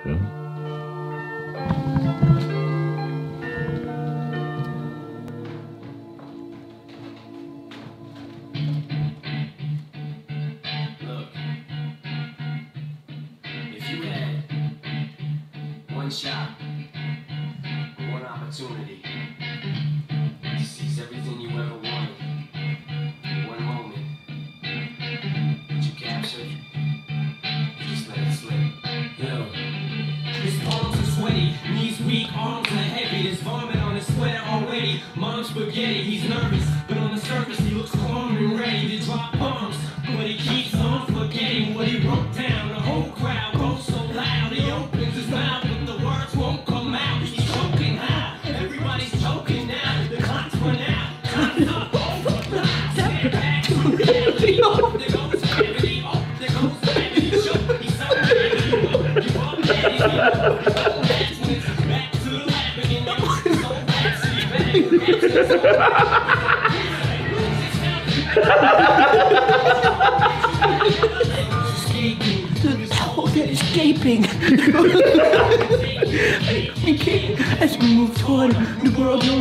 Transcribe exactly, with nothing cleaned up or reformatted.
Okay. Look, if you had one shot, one opportunity to seize everything you ever wanted, one moment that you captured, you just let it slip. Yo. His palms are sweaty, knees weak, arms are heavy. There's vomit on his sweater already. Mom's spaghetti, he's nervous, but on the surface he looks calm and ready to drop bombs. But he keeps on forgetting what he wrote down. The whole crowd goes so loud, he opens his mouth, but the words won't come out. He's choking high, everybody's choking now. The clock's run out, time's up. Stand back, slow down. There goes gravity, oh, there goes gravity. Choke, he's so ready. You up, you up, daddy. That's when it's back to the lab again. It's so back to the bag. It's so back. They're escaping. We can't, as we move toward the world no